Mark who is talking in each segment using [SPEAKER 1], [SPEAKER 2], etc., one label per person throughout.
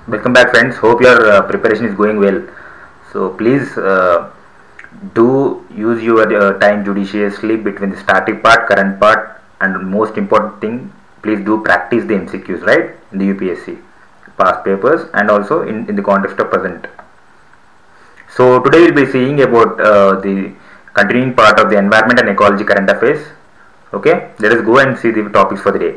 [SPEAKER 1] Welcome back, friends. Hope your preparation is going well. So please do use your time judiciously between the static part, current part, and most important thing, please do practice the MCQs, right, in the UPSC past papers and also in the context of present. So today we'll be seeing about the continuing part of the environment and ecology current affairs. Okay, let us go and see the topics for the day.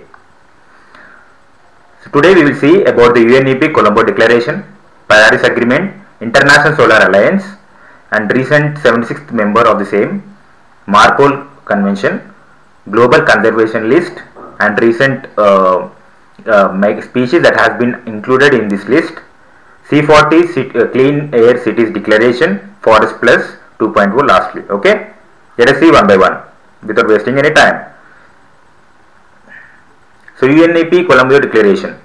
[SPEAKER 1] So today we will see about the UNEP Colombo Declaration, Paris Agreement, International Solar Alliance, and recent 76th member of the same, Marpol Convention, Global Conservation List, and recent species that has been included in this list, C40 Clean Air Cities Declaration, Forest Plus 2.0 lastly. Okay, let us see one by one without wasting any time. So UNEP Colombo Declaration.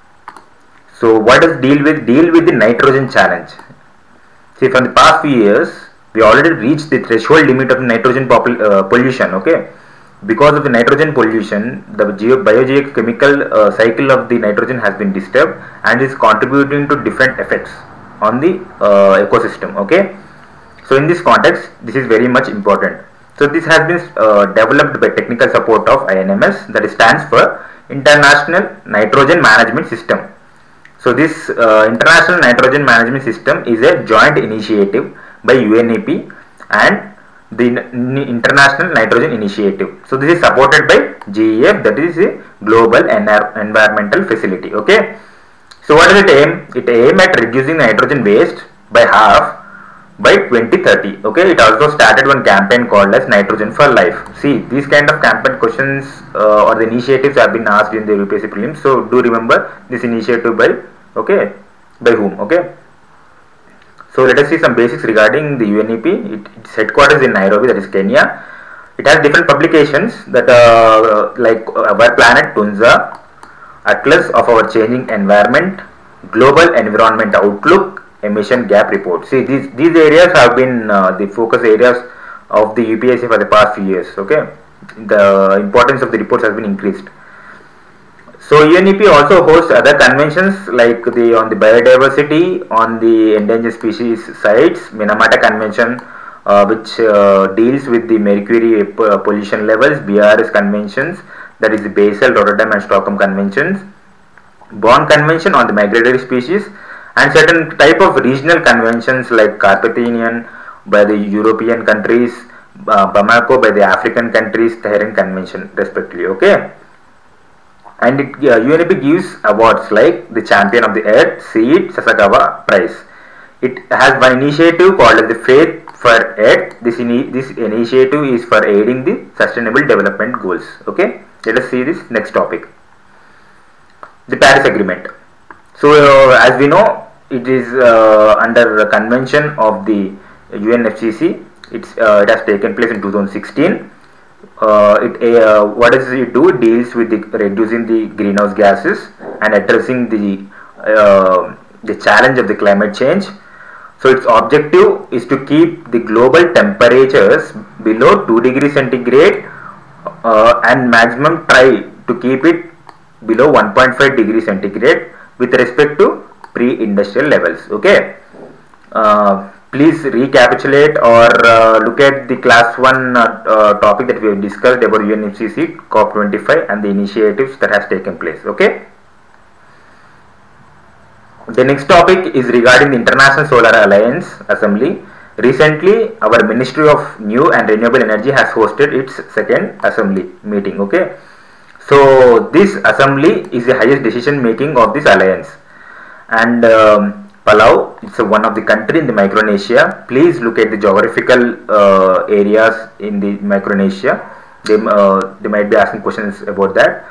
[SPEAKER 1] So what does deal with the nitrogen challenge? See, from the past few years, we already reached the threshold limit of nitrogen pollution. Okay, because of the nitrogen pollution, the biogeochemical cycle of the nitrogen has been disturbed and is contributing to different effects on the ecosystem. Okay, so in this context, this is very much important. So this has been developed by technical support of INMS, that stands for International Nitrogen Management System. So this International Nitrogen Management System is a joint initiative by UNEP and the International Nitrogen Initiative. So this is supported by GEF, that is a Global Environmental Facility. Okay. So what does it aim? It aims at reducing nitrogen waste by half by 2030. Okay, it also started one campaign called as Nitrogen for Life. See, these kind of campaign questions or the initiatives have been asked in the UPSC prelims. So do remember this initiative by whom? Okay. So let us see some basics regarding the UNEP. Its headquarters in Nairobi, that is Kenya. It has different publications that like Our Planet Tunza, Atlas of Our Changing Environment, Global Environment Outlook, Emission Gap Report. See, these areas have been the focus areas of the UPSC for the past few years. Okay, the importance of the reports has been increased. So UNEP also hosts other conventions like on the biodiversity, on the endangered species sites, Minamata Convention, which deals with the mercury pollution levels, BRS conventions, that is the Basel, Rotterdam, and Stockholm conventions, Bonn Convention on the migratory species, and certain type of regional conventions like Carpathian by the European countries, Bamako by the African countries, Tehran Convention respectively. Okay, and UNEP gives awards like the Champion of the Earth, Seed, Sasakawa Prize. It has one initiative called as the Faith for Earth. This initiative is for aiding the Sustainable Development Goals. Okay, let us see this next topic, the Paris Agreement. So as we know, it is under a convention of the UNFCCC. It has taken place in 2016. What does it do? It deals with reducing the greenhouse gases and addressing the challenge of the climate change. So its objective is to keep the global temperatures below 2 degrees centigrade and maximum try to keep it below 1.5 degrees centigrade with respect to pre-industrial levels. Okay, please recapitulate or look at the class 1 topic that we have discussed about UNFCCC COP25 and the initiatives that has taken place. Okay, the next topic is regarding the International Solar Alliance Assembly. Recently, our Ministry of New and Renewable Energy has hosted its second assembly meeting. Okay, so this assembly is the highest decision making of this alliance, and Palau, it's one of the country in the Micronesia. Please look at the geographical areas in the Micronesia. They might be asking questions about that.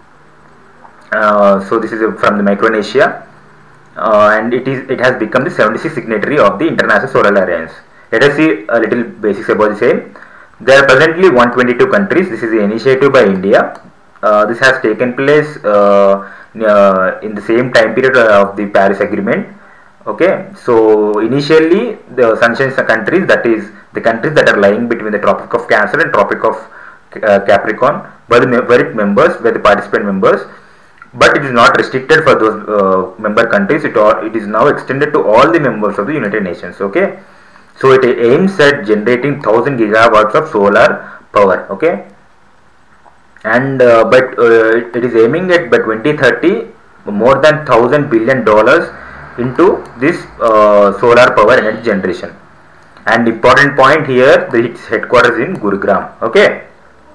[SPEAKER 1] So this is from the Micronesia, and it has become the 76th signatory of the International Solar Alliance. Let us see a little basics about the same. There are presently 122 countries. This is the initiative by India. This has taken place in the same time period of the Paris Agreement. Okay, so initially the sunshine countries, that is the countries that are lying between the Tropic of Cancer and Tropic of Capricorn, were the participant members. but it is not restricted for those member countries. It is now extended to all the members of the United Nations. Okay, so it aims at generating 1000 gigawatts of solar power. Okay, and it is aiming at by 2030 more than $1,000 billion into this solar power energy generation. And important point here, its headquarters in Gurugram. Okay.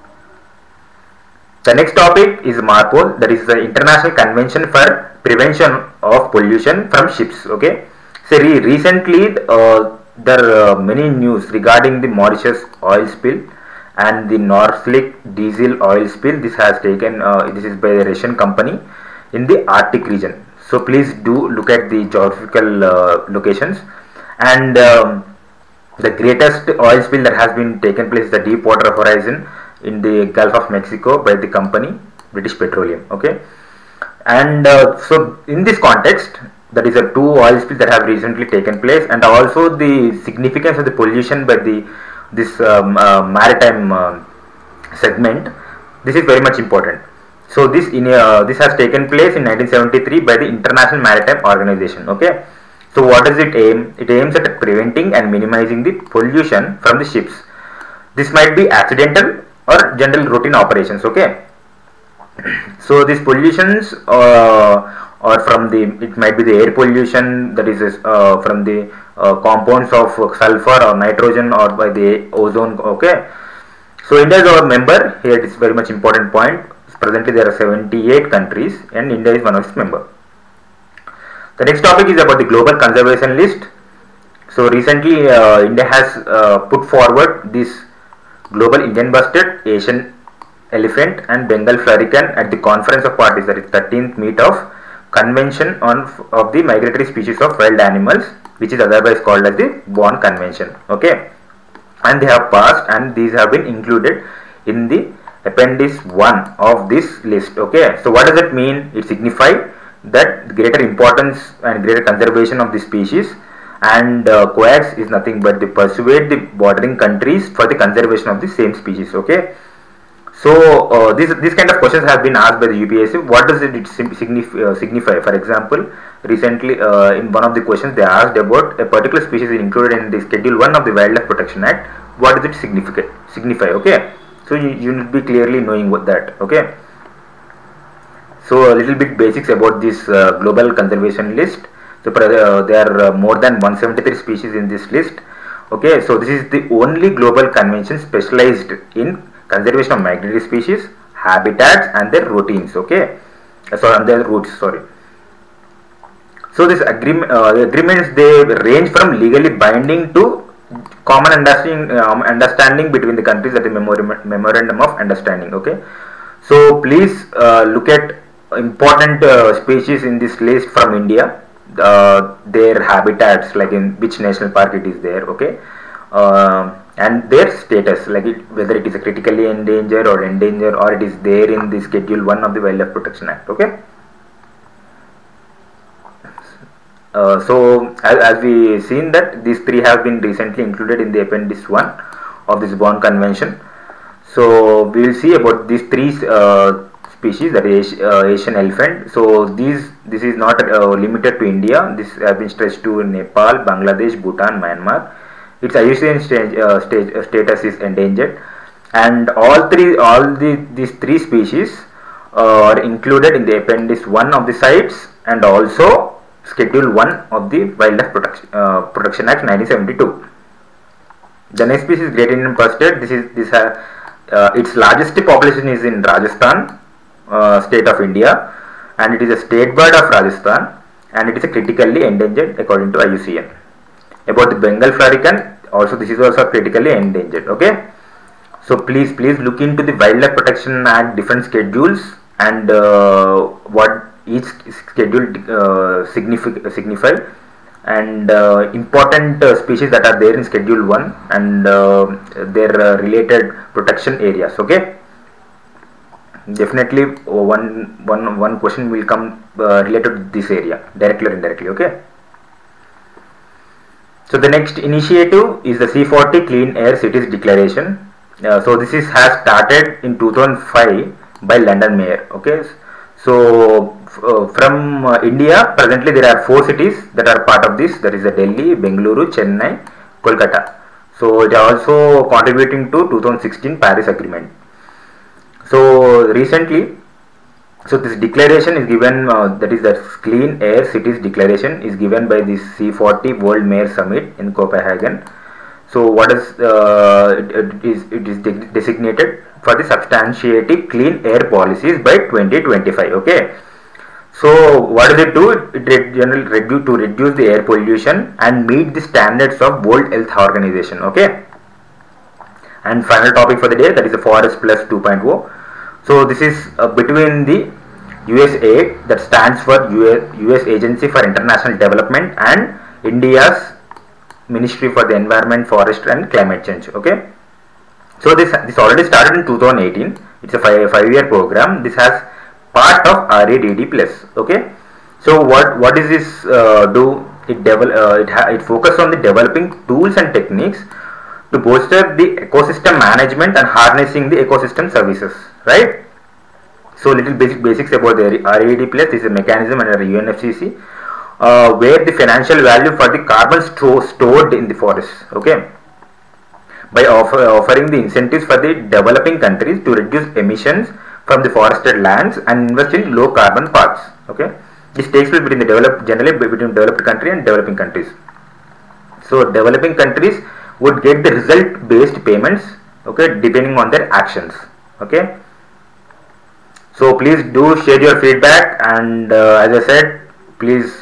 [SPEAKER 1] The next topic is MARPOL, that is the International Convention for Prevention of Pollution from Ships. Okay. So recently there are many news regarding the Mauritius oil spill and the Norslik diesel oil spill. This has taken this is by the Russian company in the Arctic region. So please do look at the geographical locations. And the greatest oil spill that has been taken place is the Deepwater Horizon in the Gulf of Mexico by the company British Petroleum. Okay, and so in this context, that is a two oil spills that have recently taken place, and also the significance of the pollution by this maritime segment. This is very much important. So this has taken place in 1973 by the International Maritime Organization. Okay, so what does it aim? It aims at preventing and minimizing the pollution from the ships. This might be accidental or general routine operations. Okay, so these pollutions or from it might be the air pollution, that is from the compounds of sulfur or nitrogen or by the ozone. Okay, so India is our member here. It is very much important point. Presently there are 78 countries and India is one of its members. The next topic is about the global conservation list. So recently India has put forward this global Indian bustard, Asian elephant and Bengal florican at the Conference of Parties, that is 13th meet of Convention of the Migratory Species of Wild Animals, which is otherwise called as the Bonn Convention. Okay, and they have passed, and these have been included in the Appendix 1 of this list. Okay, so what does it mean? It signifies that greater importance and greater conservation of the species, and COAX is nothing but to persuade the bordering countries for the conservation of the same species. Okay, so these kind of questions have been asked by the UPSC. What does it signify? For example, recently in one of the questions they asked about a particular species is included in the Schedule 1 of the Wildlife Protection Act. What does it signify? Okay, so you will be clearly knowing what that. Okay, so a little bit basics about this global conservation list. So there are more than 173 species in this list. Okay, so this is the only global convention specialized in conservation of migratory species, habitats and their routines. Okay, and their routes. Sorry. So this agreements, they range from legally binding to common understanding between the countries at the memorandum of understanding. Okay, so please look at important species in this list from India, their habitats, like in which national park it is there. Okay, and their status, like whether it is a critically endangered or endangered, or it is there in the Schedule 1 of the Wildlife Protection Act. Okay, so as we seen that these three have been recently included in the Appendix 1 of this Bonn Convention. So we will see about these three species, that is Asian elephant. So this is not limited to India. This has been stretched to Nepal, Bangladesh, Bhutan, Myanmar. Its IUCN status is endangered, and these three species are included in the Appendix 1 of the CITES and also Schedule 1 of the Wildlife Protection Act 1972. The next species is Great Indian Bustard. Its largest population is in Rajasthan state of India, and it is a state bird of Rajasthan, and it is a critically endangered according to IUCN. About the Bengal florican, also this is also critically endangered. Okay, so please look into the Wildlife Protection Act different schedules and what each schedule signify, and important species that are there in Schedule 1 and their related protection areas. Okay, definitely one question will come related to this area, directly or indirectly. Okay, so the next initiative is the C40 Clean Air Cities Declaration. So this has started in 2005 by London Mayor. Okay, So from India, presently there are 4 cities that are part of this. That is Delhi, Bengaluru, Chennai, Kolkata. So it is also contributing to 2016 Paris Agreement. So recently, so this declaration is given, that is the Clean Air Cities Declaration is given by this C40 World Mayor Summit in Copenhagen. So what is it is designated for the substantiating clean air policies by 2025. Okay. So what does it do? It generally reduce the air pollution and meet the standards of World Health Organization. Okay. And final topic for the day, that is the Forest Plus 2.0. So this is between the USAID, that stands for US Agency for International Development, and India's Ministry for the Environment, Forest and Climate Change. Okay. So this already started in 2018. It's a five-year program. This has part of RADD plus. Okay. So what does this do? It focuses on the developing tools and techniques to bolster the ecosystem management and harnessing the ecosystem services. Right. So little basics about the RAD plus. This is a mechanism under UNFCCC where the financial value for the carbon stored in the forest. Okay. By offering the incentives for the developing countries to reduce emissions from the forested lands and invest in low carbon paths. Okay. This takes place between generally between developed country and developing countries. So developing countries would get the result based payments, okay, depending on their actions. Okay. So please do share your feedback, and as I said, please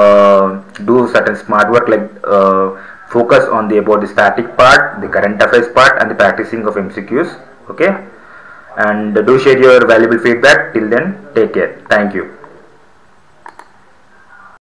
[SPEAKER 1] do certain smart work like focus on about the static part, the current affairs part, and the practicing of MCQs. Okay, and do share your valuable feedback. Till then, take care. Thank you.